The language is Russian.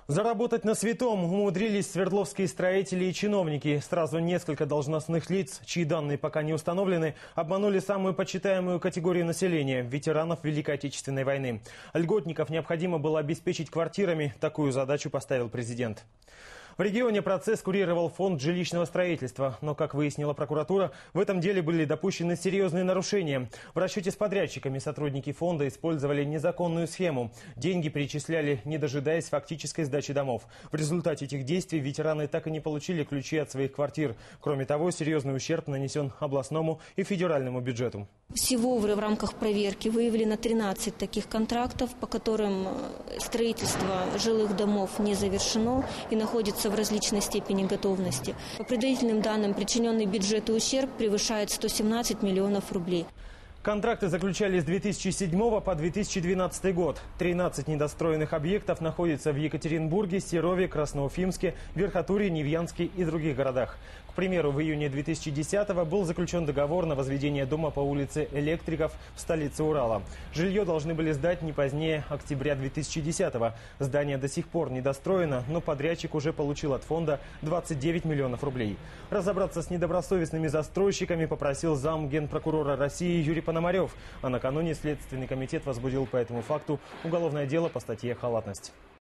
Заработать на святом умудрились свердловские строители и чиновники. Сразу несколько должностных лиц, чьи данные пока не установлены, обманули самую почитаемую категорию населения – ветеранов Великой Отечественной войны. Льготников необходимо было обеспечить квартирами. Такую задачу поставил президент. В регионе процесс курировал фонд жилищного строительства. Но, как выяснила прокуратура, в этом деле были допущены серьезные нарушения. В расчете с подрядчиками сотрудники фонда использовали незаконную схему. Деньги перечисляли, не дожидаясь фактической сдачи домов. В результате этих действий ветераны так и не получили ключи от своих квартир. Кроме того, серьезный ущерб нанесен областному и федеральному бюджету. Всего в рамках проверки выявлено 13 таких контрактов, по которым строительство жилых домов не завершено и находится в различной степени готовности. По предварительным данным, причиненный бюджету ущерб превышает 117 миллионов рублей. Контракты заключались с 2007 по 2012 год. 13 недостроенных объектов находятся в Екатеринбурге, Серове, Красноуфимске, Верхотурье, Невьянске и других городах. К примеру, в июне 2010-го был заключен договор на возведение дома по улице Электриков в столице Урала. Жилье должны были сдать не позднее октября 2010-го. Здание до сих пор недостроено, но подрядчик уже получил от фонда 29 миллионов рублей. Разобраться с недобросовестными застройщиками попросил зам генпрокурора России Юрий Пономарев. А накануне Следственный комитет возбудил по этому факту уголовное дело по статье «Халатность».